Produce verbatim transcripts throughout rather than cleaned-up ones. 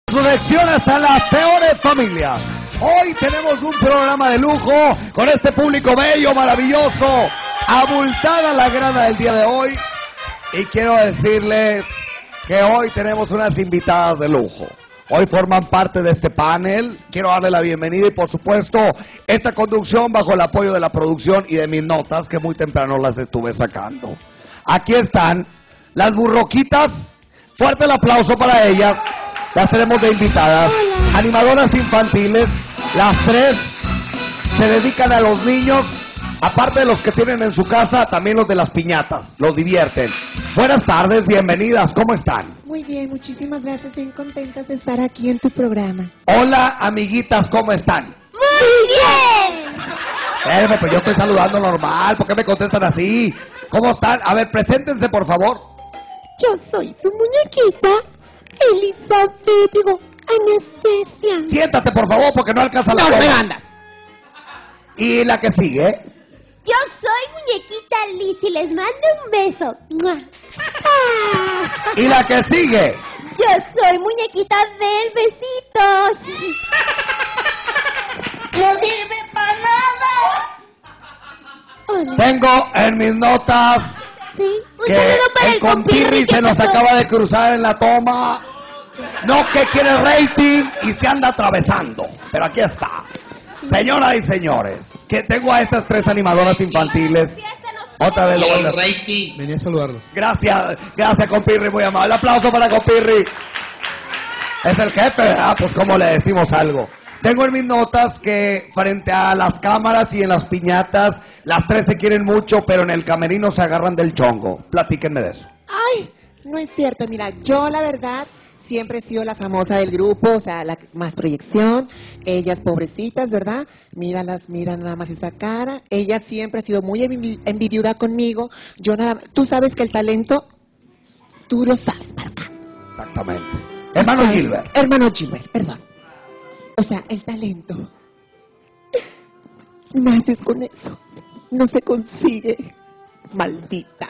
Lección hasta las peores familias. Hoy tenemos un programa de lujo con este público bello, maravilloso, abultada la grada del día de hoy. Y quiero decirles que hoy tenemos unas invitadas de lujo. Hoy forman parte de este panel. Quiero darle la bienvenida y por supuesto esta conducción bajo el apoyo de la producción y de mis notas que muy temprano las estuve sacando. Aquí están las burroquitas. Fuerte el aplauso para ellas. Las tenemos de invitadas. Hola. Animadoras infantiles. Las tres se dedican a los niños. Aparte de los que tienen en su casa, también los de las piñatas. Los divierten. Buenas tardes, bienvenidas. ¿Cómo están? Muy bien, muchísimas gracias. Bien contentas de estar aquí en tu programa. Hola, amiguitas, ¿cómo están? ¡Muy bien! Espérame, pues yo estoy saludando normal. ¿Por qué me contestan así? ¿Cómo están? A ver, preséntense, por favor. Yo soy su muñequita, Elizabeth, digo, Anastasia. Siéntate, por favor, porque no alcanza la No, toma. pero anda. Y la que sigue. Yo soy muñequita Liz y les mando un beso. ¡Mua! Ah. Y la que sigue. Yo soy muñequita del besitos. No sirve para nada. Hola. Tengo en mis notas Sí, un que saludo para el el compirri que se nos pasó. acaba de cruzar en la toma. No que quiere rating y se anda atravesando. Pero aquí está. Señoras y señores, que tengo a estas tres animadoras infantiles. Otra vez lo voy a hacer. Reiki, venía a saludarlos. Gracias, gracias compirri, muy amable. Aplauso para compirri. Es el jefe, ¿verdad? Pues como le decimos algo. Tengo en mis notas que frente a las cámaras y en las piñatas, las tres se quieren mucho, pero en el camerino se agarran del chongo. Platíquenme de eso. Ay, no es cierto. Mira, yo la verdad siempre he sido la famosa del grupo, o sea, la que más proyección. Ellas pobrecitas, ¿verdad? Míralas, mira nada más esa cara. Ella siempre ha sido muy envi- envidiada conmigo. Yo nada más, tú sabes que el talento, tú lo sabes, Marca. Exactamente. Hermano Ay, Gilbert. Hermano Gilbert, perdón. O sea, el talento. Naces con eso. No se consigue. Maldita.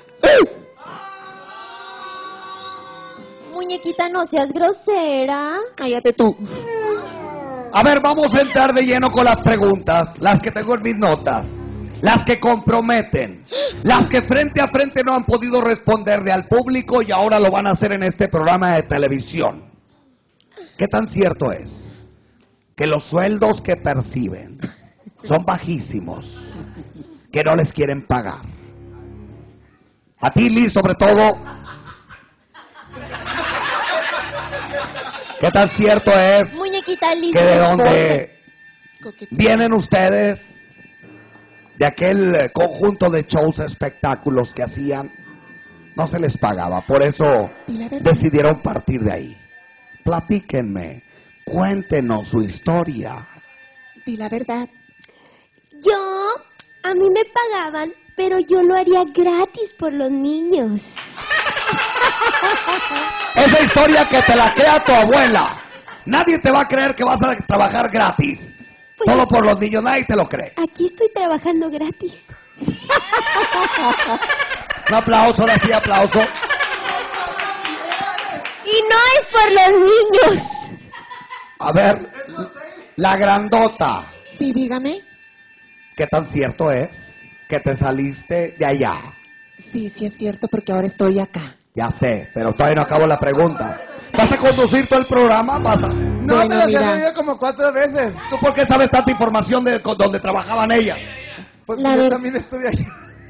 Muñequita, no seas grosera. Cállate tú. A ver, vamos a entrar de lleno con las preguntas, las que tengo en mis notas, las que comprometen, las que frente a frente no han podido responderle al público y ahora lo van a hacer en este programa de televisión. ¿Qué tan cierto es que los sueldos que perciben son bajísimos, que no les quieren pagar? A ti, Liz, sobre todo, ¿qué tan cierto es Muñequita Liz. que de donde Coqueteo. vienen ustedes, de aquel eh, conjunto de shows, espectáculos que hacían, no se les pagaba? Por eso Y la verdad, decidieron partir de ahí. Platíquenme, cuéntenos su historia. di la verdad. Yo, a mí me pagaban, pero yo lo haría gratis por los niños. Esa historia que te la crea tu abuela. Nadie te va a creer que vas a trabajar gratis. Pues- Todo por los niños, nadie te lo cree. Aquí estoy trabajando gratis. Un aplauso, ahora sí, aplauso. Y no es por los niños. A ver, la grandota. Sí, dígame. ¿Qué tan cierto es que te saliste de allá? Sí, sí es cierto, porque ahora estoy acá. Ya sé, pero todavía no acabo la pregunta. ¿Vas a conducir todo el programa? ¿Vas a... No, Bueno, pero mira. se me dio como cuatro veces. ¿Tú por qué sabes tanta información de con- donde trabajaban ellas? Porque La yo ver- también estudié ahí.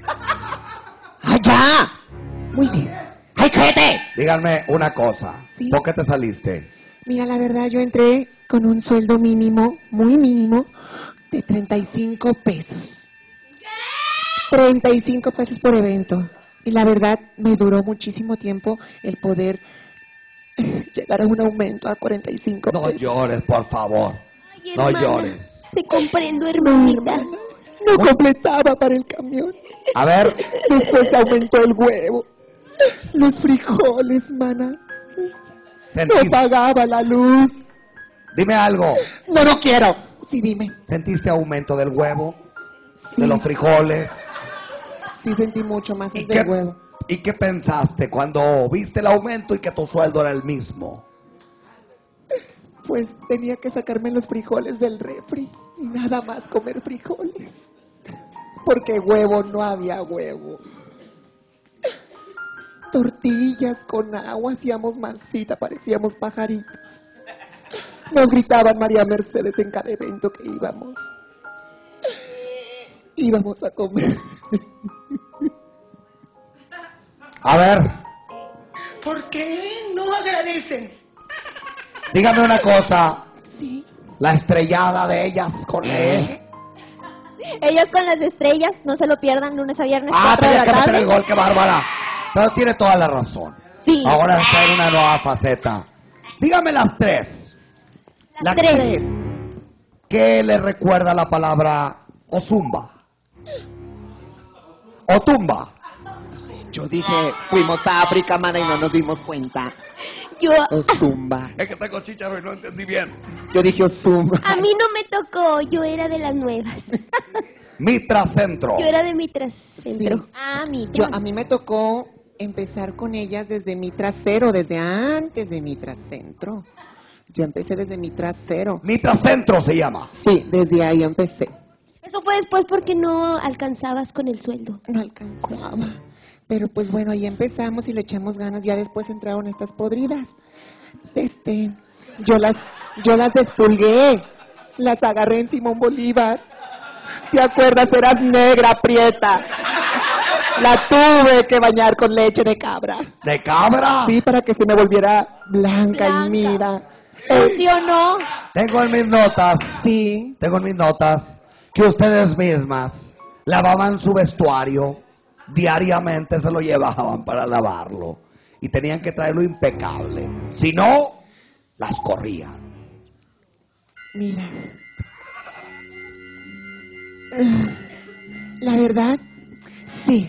¡Allá! Muy bien. ¡Ay, cállate! Díganme una cosa. Sí. ¿Por qué te saliste? Mira, la verdad, yo entré con un sueldo mínimo, muy mínimo, de treinta y cinco pesos. treinta y cinco pesos por evento. Y la verdad, me duró muchísimo tiempo el poder eh, llegar a un aumento a cuarenta y cinco No pesos. llores, por favor. Ay, No hermana, llores. Te comprendo, No, hermanita. hermana, no completaba para el camión. A ver, Después aumentó el huevo, los frijoles, mana. No sentiste, pagaba la luz. dime algo. No, no quiero. Sí, dime. ¿Sentiste aumento del huevo? Sí. ¿De los frijoles? Sí sentí mucho más ¿Y el del qué, huevo. ¿Y qué pensaste cuando viste el aumento y que tu sueldo era el mismo? pues tenía que sacarme los frijoles del refri y nada más comer frijoles. Porque huevo no había huevo. Tortillas con agua, hacíamos masita, parecíamos pajaritos. Nos gritaban María Mercedes en cada evento que íbamos. Íbamos a comer. A ver, ¿Por qué no agradecen? dígame una cosa. Sí. La estrellada de ellas con él. Ellos con las estrellas, no se lo pierdan lunes a viernes. Ah, cuatro de tenía la que meter tarde. el gol, qué bárbara. Pero tiene toda la razón. Sí. Ahora está en una nueva faceta. Dígame las tres. Las tres. ¿Qué le recuerda la palabra Ozumba? Otumba. Yo dije, fuimos a África, mana, y no nos dimos cuenta. Yo, Ozumba. Es que tengo chícharo y no entendí bien. Yo dije Ozumba. a mí no me tocó, yo era de las nuevas. Mitra Centro. Yo era de mi trascentro. Sí. Ah, mi Yo, a mí me tocó empezar con ellas desde mi trasero, desde antes de mi trascentro. Yo empecé desde mi trasero. Mitra Centro se llama. Sí, desde ahí empecé. Eso fue después porque no alcanzabas con el sueldo. No alcanzaba. Pero pues bueno, ahí empezamos y le echamos ganas. Ya después entraron estas podridas. Este, yo las, yo las despulgué. Las agarré en Simón Bolívar. ¿Te acuerdas? Eras negra, prieta. La tuve que bañar con leche de cabra. ¿De cabra? Sí, para que se me volviera blanca, Blanca. y mira. ¿Funcionó? Tengo en mis notas, Sí. tengo en mis notas que ustedes mismas lavaban su vestuario, diariamente se lo llevaban para lavarlo y tenían que traerlo impecable. Si no, las corrían. Mira. Ah, la verdad, sí.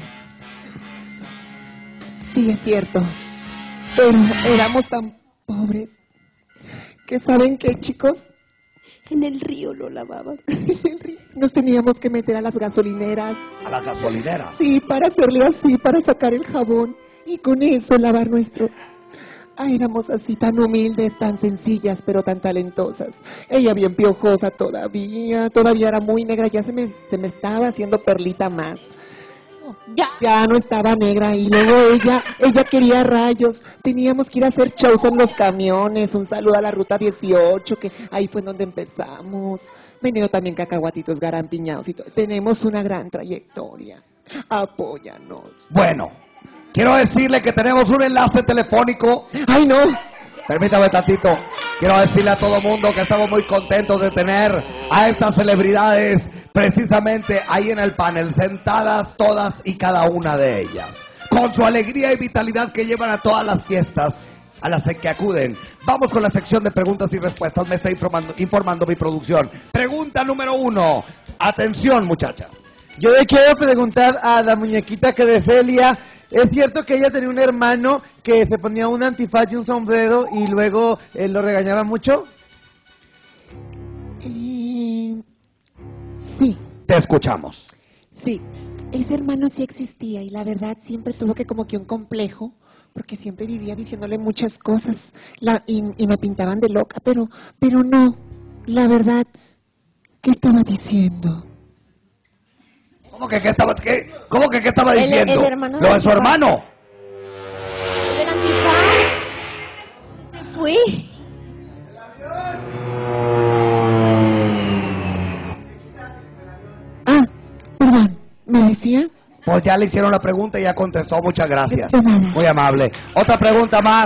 Sí, es cierto. Pero éramos tan pobres que ¿saben qué, chicos? En el río lo lavaban. Nos teníamos que meter a las gasolineras. A las gasolineras. Sí, para hacerle así, para sacar el jabón. Y con eso lavar nuestro... Ah, éramos así tan humildes, tan sencillas, pero tan talentosas. Ella bien piojosa todavía, todavía era muy negra, ya se me, se me estaba haciendo perlita más. Ya. Ya no estaba negra y luego ella, ella quería rayos. Teníamos que ir a hacer shows en los camiones. Un saludo a la ruta dieciocho, que ahí fue donde empezamos. Venido también cacahuatitos garampiñados y todo. Tenemos una gran trayectoria. Apóyanos. Bueno, quiero decirle que tenemos un enlace telefónico. Ay, no. Permítame tantito. Quiero decirle a todo mundo que estamos muy contentos de tener a estas celebridades precisamente ahí en el panel, sentadas todas y cada una de ellas, con su alegría y vitalidad que llevan a todas las fiestas a las que acuden. Vamos con la sección de preguntas y respuestas. Me está informando, informando mi producción. Pregunta número uno. Atención, muchachas. Yo le quiero preguntar a la muñequita que de Celia, ¿es cierto que ella tenía un hermano que se ponía un antifaz y un sombrero y luego eh, lo regañaba mucho? Eh, sí, Te escuchamos. sí. Ese hermano sí existía y la verdad siempre tuvo que como que un complejo, porque siempre vivía diciéndole muchas cosas la, y, y me pintaban de loca, pero, pero no, la verdad, ¿qué estaba diciendo? ¿Cómo que qué estaba, qué, cómo que qué estaba El- diciendo? el hermano Lo de del su antifaz. hermano. ¿El antifaz? Se fui. Ah, perdón, ¿me decía? Pues ya le hicieron la pregunta y ya contestó. Muchas gracias. De nada. Muy amable. Otra pregunta más.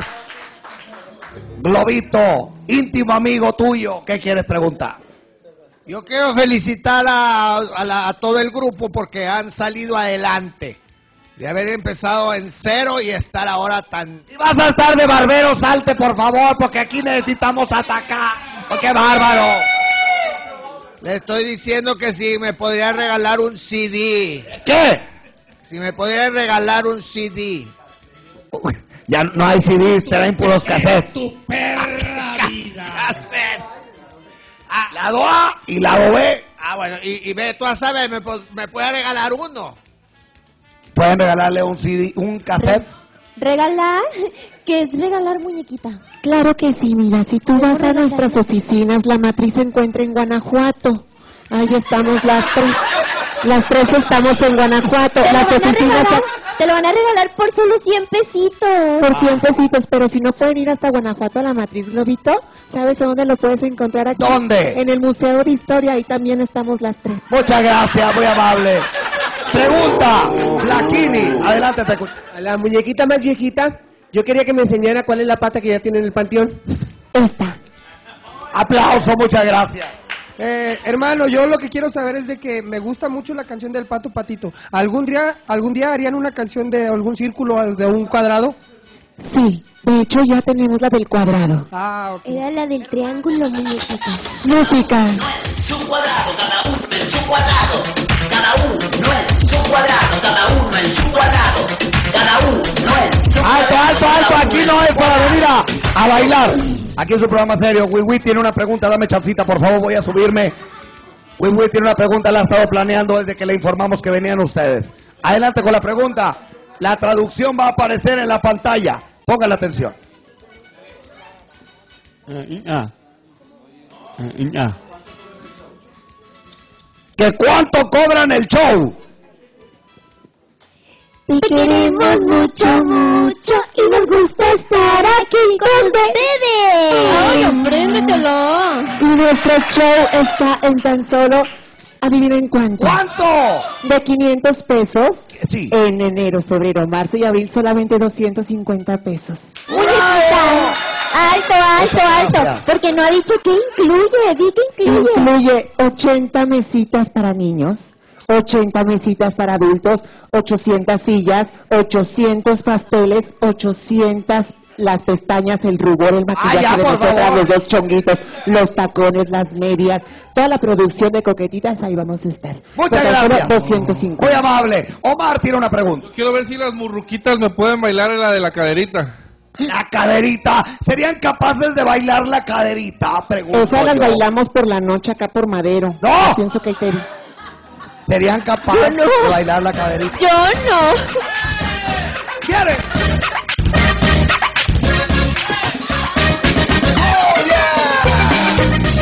Globito, íntimo amigo tuyo, ¿qué quieres preguntar? Yo quiero felicitar a, a, la- a todo el grupo porque han salido adelante. De haber empezado en cero y estar ahora tan... Si vas a estar de barbero, salte por favor, porque aquí necesitamos atacar. ¡Oh, ¡qué bárbaro! Le estoy diciendo que si me podría regalar un C D. ¿Qué? Si me podría regalar un C D. Uy, ya no hay C Ds, traen puros cassettes. Tu perra vida. Ah, lado A y lado B. Ah, bueno, y, y ve tú a saber, ¿me, po- me puede regalar uno? Pueden regalarle un C D, un cassette. Regalar. ¿Qué es regalar, muñequita? Claro que sí, mira, si tú vas a nuestras oficinas, la matriz se encuentra en Guanajuato. Ahí estamos las tres. Las tres estamos en Guanajuato. Te lo, Las van a oficinas regalar, son te lo van a regalar por solo cien pesitos. por cien pesitos, pero si no pueden ir hasta Guanajuato a la matriz Globito, ¿sabes dónde lo puedes encontrar aquí? ¿Dónde? En el Museo de Historia, ahí también estamos las tres. Muchas gracias, muy amable. Pregunta, Blaquini, adelante, te escucho. A la muñequita más viejita, yo quería que me enseñara cuál es la pata que ya tiene en el panteón. Esta. Aplauso, muchas gracias. Eh, hermano, yo lo que quiero saber es de que me gusta mucho la canción del Pato Patito. ¿Algún día, algún día harían una canción de algún círculo, de un cuadrado? Sí, de hecho ya tenemos la del cuadrado. Ah, ok. Era la del triángulo, muñequita. Música. Su cuadrado, cada uno en su cuadrado, cada uno en su cuadrado, cada uno en su cuadrado, cada uno en su cuadrado. Alto, alto, alto, aquí no es para venir a, a bailar. Aquí es un programa serio. Wiwi tiene una pregunta, dame chancita, por favor, voy a subirme. Wiwi tiene una pregunta, la ha estado planeando desde que le informamos que venían ustedes. Adelante con la pregunta. La traducción va a aparecer en la pantalla. Pongan la atención. ¿Que cuánto cobran el show? Te queremos mucho, mucho y nos gusta estar aquí con ustedes. ¡Ay, apréndetelo! Y nuestro show está en tan solo, adivinen cuánto. ¿Cuánto? De quinientos pesos. Sí. En enero, febrero, marzo y abril solamente doscientos cincuenta pesos. ¡Muñequita! Alto, alto, Muchas alto. gracias. Porque no ha dicho qué incluye. Di qué incluye. Incluye ochenta mesitas para niños, ochenta mesitas para adultos, ochocientas sillas, ochocientos pasteles, ochocientas las pestañas, el rubor, el maquillaje Ay, ya, de por nosotras, favor. los dos chonguitos, los tacones, las medias, toda la producción de coquetitas, ahí vamos a estar. Muchas Por tan solo gracias. doscientos cincuenta. Muy amable. Omar tiene una pregunta. Quiero ver si las murruquitas me pueden bailar en la de la caderita. La caderita. ¿Serían capaces de bailar la caderita? Pregunto Esas las yo. bailamos por la noche acá por Madero. ¡No! Yo pienso que hay que... ¿Serían capaces Yo no. de bailar la caderita? Yo no. ¿Quieren? ¡Oh, yeah!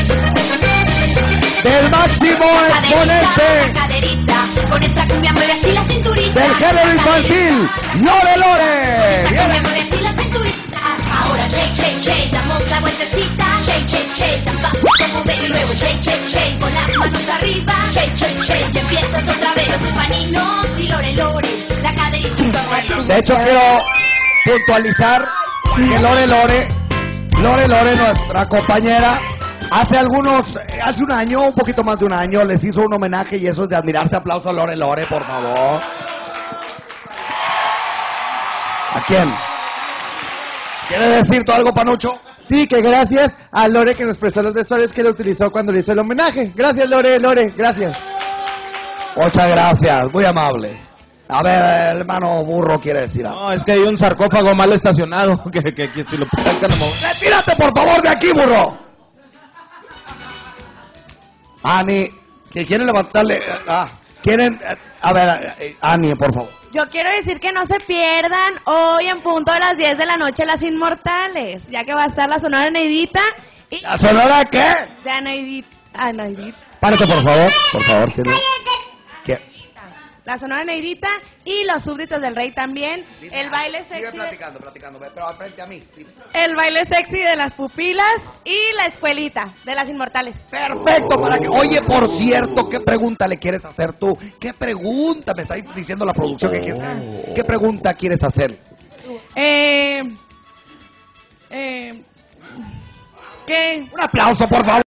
Del máximo exponente Caderita, con esta cumbia mueve así la cinturita. del género infantil, Lore Lore. Esta Viene. cumbia mueve así la cinturita. Ahora shake, shake, shake, damos la vueltecita. Shake, shake, shake, vamos a mover y luego shake, shake, shake, con las manos arriba. Shake, shake, shake, y empiezas otra vez los paninos y Lore Lore, la caderita. De hecho, quiero puntualizar que Lore Lore, Lore Lore, nuestra compañera, hace algunos, hace un año, un poquito más de un año, les hizo un homenaje y eso es de admirarse. Aplauso a Lore Lore, por favor. ¿A quién? ¿Quiere decir tú algo, Panucho? Sí, que gracias a Lore que nos prestó los vestuarios que le utilizó cuando le hizo el homenaje. Gracias, Lore, Lore, gracias. Muchas gracias, muy amable. A ver, el hermano Burro quiere decir algo. No, es que hay un sarcófago mal estacionado. Que, que, que si lo sacan, no. ¡Retírate, por favor, de aquí, Burro! Ani, que quieren levantarle... Ah, quieren... eh, A ver, eh, Ani, por favor. Yo quiero decir que no se pierdan hoy en punto de las diez de la noche Las Inmortales, ya que va a estar la Sonora Neidita y... ¿La Sonora de qué? De Anaidita. Anaidita. Párate, por favor, por favor, si no... ¿Qué? La Sonora Neidita y los Súbditos del Rey también. El baile Sigue sexy. platicando, platicando, pero al frente a mí. Dime. El baile sexy de las pupilas y la escuelita de Las Inmortales. Perfecto, para que... Oye, por cierto, ¿qué pregunta le quieres hacer tú? ¿Qué pregunta? Me está diciendo la producción que quieres... ¿Qué pregunta quieres hacer? Eh... Eh... ¿Qué? Un aplauso, por favor.